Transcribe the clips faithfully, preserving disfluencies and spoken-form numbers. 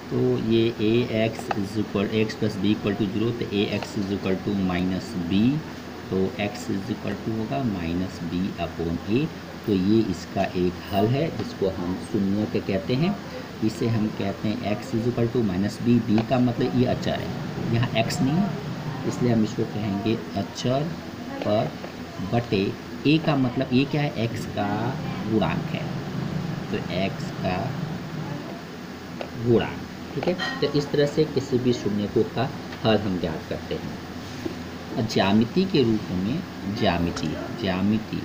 तो ये a x is equal x plus b equal to zero, तो a x is equal to minus b, तो x is equal to होगा minus b upon a. तो ये इसका एक हल है जिसको हम शून्य के कहते हैं। इसे हम कहते हैं x is equal to minus b, b का मतलब ये अचर है, यहाँ एक्स नहीं है इसलिए हम इसको कहेंगे अचर पर बटे ए का मतलब ये क्या है, एक्स का गुणांक है, तो एक्स का गुणांक। ठीक है, तो इस तरह से किसी भी शून्यकों का हल हम ज्ञात करते हैं। ज्यामिति के रूप में ज्यामिति ज्यामिति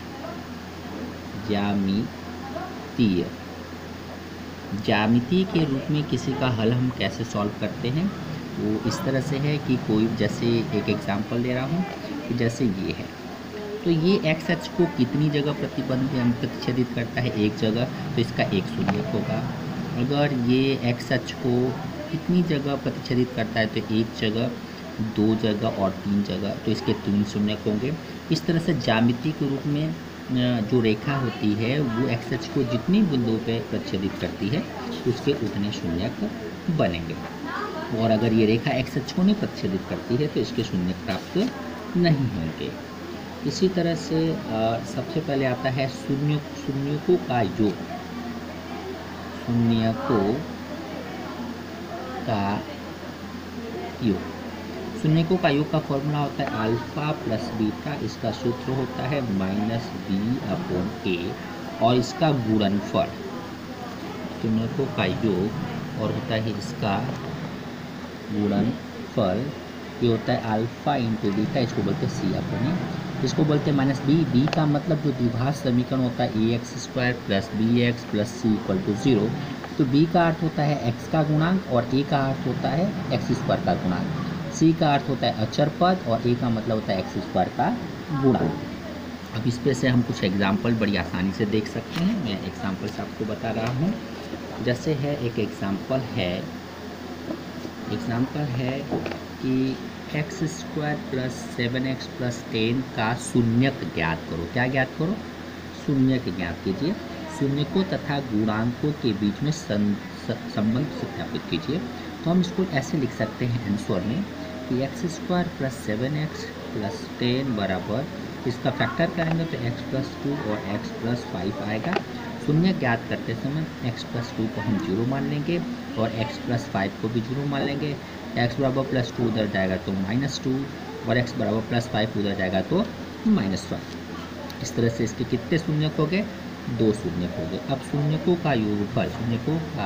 ज्यामितीय ज्यामिति के रूप में किसी का हल हम कैसे सॉल्व करते हैं, वो इस तरह से है कि कोई, जैसे एक एग्जांपल दे रहा हूँ कि जैसे ये है, तो ये एक्स अक्ष को कितनी जगह प्रतिबंध प्रतिच्छेदित करता है, एक जगह, तो इसका एक शून्यक होगा। अगर ये एक्स अक्ष को कितनी जगह प्रतिच्छेदित करता है, तो एक जगह, दो जगह और तीन जगह, तो इसके तीन शून्यक होंगे। इस तरह से ज्यामिति के रूप में जो रेखा होती है वो एक्स अक्ष को जितनी बिंदुओं पे प्रतिच्छेदित करती है उसके उतने शून्यक बनेंगे। और अगर ये रेखा एक्स अक्ष को नहीं प्रतिच्छेदित करती है तो इसके शून्यक प्राप्त नहीं होंगे। इसी तरह से आ, सबसे पहले आता है शून्य शून्यकों का योग। शून्यकों का योग शून्यकों का योग का फॉर्मूला होता है अल्फा प्लस बीटा, इसका सूत्र होता है माइनस बी अपॉन ए, और इसका गुणनफल शून्यकों का योग और होता है इसका गुणनफल, ये होता है अल्फा इंटू बीटा, इसको बोलते हैं सी अपॉन ए, इसको बोलते हैं माइनस बी। बी का मतलब जो द्विघात समीकरण होता है a x square plus b x plus c equal to zero, तो बी का अर्थ होता है एक्स का गुणांक और ए का अर्थ होता है एक्स स्क्वायर का गुणांक, सी का अर्थ होता है अचर पद और ए का मतलब होता है एक्स स्क्वायर का गुणांक। अब इस पे से हम कुछ एग्जाम्पल बड़ी आसानी से देख सकते हैं। मैं एग्जाम्पल से आपको बता रहा हूँ। जैसे है एक एग्जाम्पल है एग्जाम्पल है कि x square plus seven x plus ten का शून्यक ज्ञात करो। क्या ज्ञात करो? शून्यक ज्ञात कीजिए। शून्यकों तथा गुणांकों के बीच में संबंध सत्यापित कीजिए। तो हम इसको ऐसे लिख सकते हैं आंसर में कि x square plus seven x plus ten बराबर, इसका फैक्टर करेंगे तो एक्स प्लस टू और एक्स प्लस फाइव आएगा। शून्य ज्ञात करते समय एक्स प्लस टू को हम जीरो मान लेंगे और एक्स प्लस फाइव को भी जीरो मान लेंगे। एक्स बराबर प्लस टू उधर जाएगा तो माइनस टू और एक्स बराबर प्लस फाइव उधर जाएगा तो माइनस फाइव। इस तरह से इसके कितने शून्यक हो गए? दो शून्यक हो गए। अब शून्यकों का योगफल शून्यकों का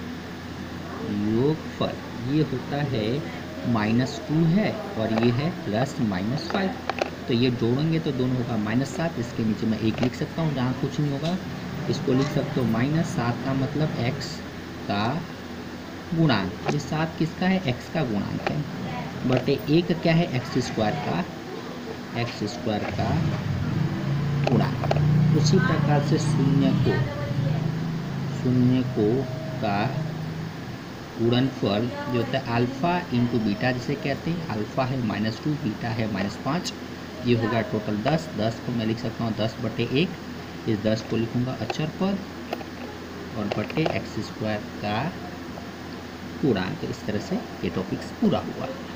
योगफल ये होता है माइनस टू है और ये है प्लस माइनस फाइव, तो ये जोड़ेंगे तो दोनों होगा माइनस सात। इसके नीचे मैं एक लिख सकता हूँ जहाँ कुछ नहीं होगा, इसको लिख सकते हो माइनस सात का मतलब एक्स का गुणांक। ये सात किसका है? एक्स का गुणांक है, बटे एक क्या है? एक्स स्क्वायर का एक्स स्क्वायर का गुणांक। उसी प्रकार से शून्य को शून्य को का गुणनफल जो होता है अल्फा इंटू बीटा जिसे कहते हैं। अल्फा है माइनस टू, बीटा है माइनस पाँच, ये होगा टोटल दस। दस को मैं लिख सकता हूँ दस बटे एक, इस दस को लिखूँगा अचर पद और बटे एक्स स्क्वायर का गुणांक। इस तरह से ये टॉपिक्स पूरा हुआ।